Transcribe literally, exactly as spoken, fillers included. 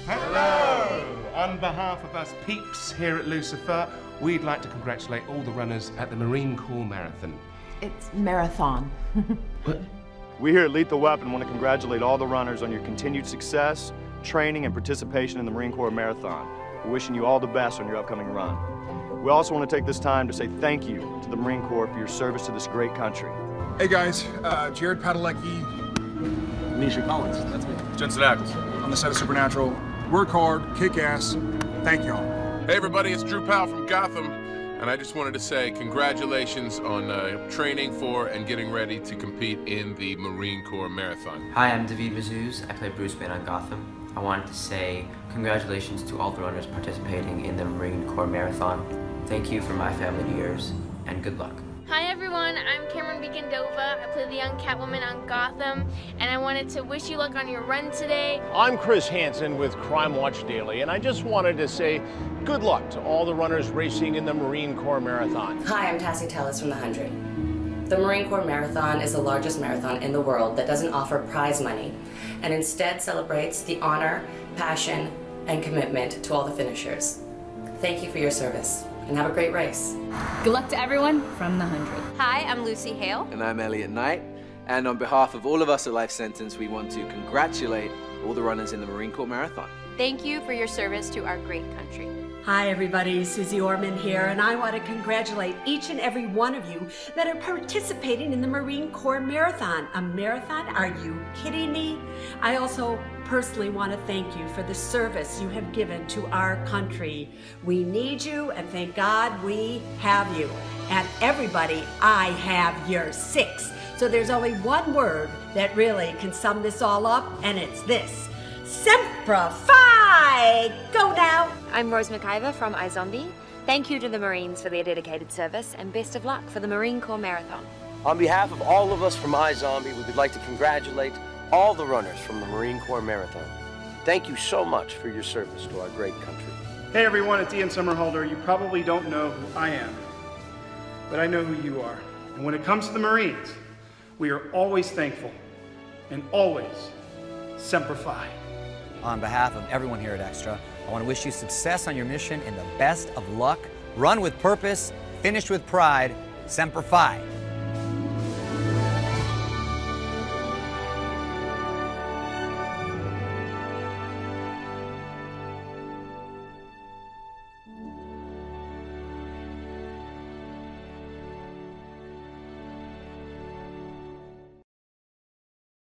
Hello! On behalf of us peeps here at Lucifer, we'd like to congratulate all the runners at the Marine Corps Marathon. It's marathon. What? We here at Lethal Weapon want to congratulate all the runners on your continued success, training, and participation in the Marine Corps Marathon. We're wishing you all the best on your upcoming run. We also want to take this time to say thank you to the Marine Corps for your service to this great country. Hey guys, uh, Jared Padalecki. Misha Collins, that's me. Jensen Ackles. On the set of Supernatural. Work hard, kick ass. Thank y'all. Hey everybody, it's Drew Powell from Gotham, and I just wanted to say congratulations on uh, training for and getting ready to compete in the Marine Corps Marathon. Hi, I'm David Mazouz. I play Bruce Wayne on Gotham. I wanted to say congratulations to all the runners participating in the Marine Corps Marathon. Thank you for my family to yours, and good luck. Hi everyone, I'm Cameron Beacon-Dova. I play the young Catwoman on Gotham, and I wanted to wish you luck on your run today. I'm Chris Hansen with Crime Watch Daily, and I just wanted to say good luck to all the runners racing in the Marine Corps Marathon. Hi, I'm Tassie Tellis from the Hundred. The Marine Corps Marathon is the largest marathon in the world that doesn't offer prize money, and instead celebrates the honor, passion, and commitment to all the finishers. Thank you for your service, and have a great race. Good luck to everyone from the Hundred. Hi, I'm Lucy Hale. And I'm Elliot Knight. And on behalf of all of us at Life Sentence, we want to congratulate all the runners in the Marine Corps Marathon. Thank you for your service to our great country. Hi everybody, Susie Orman here, and I want to congratulate each and every one of you that are participating in the Marine Corps Marathon. A marathon? Are you kidding me? I also personally want to thank you for the service you have given to our country. We need you, and thank God we have you. And everybody, I have your six. So there's only one word that really can sum this all up, and it's this. Semper Fi! Go now! I'm Rose McIver from iZombie. Thank you to the Marines for their dedicated service, and best of luck for the Marine Corps Marathon. On behalf of all of us from iZombie, we would like to congratulate all the runners from the Marine Corps Marathon. Thank you so much for your service to our great country. Hey everyone, it's Ian Somerhalder. You probably don't know who I am, but I know who you are. And when it comes to the Marines, we are always thankful and always Semper Fi. On behalf of everyone here at Extra, I want to wish you success on your mission and the best of luck. Run with purpose, finish with pride, Semper Fi.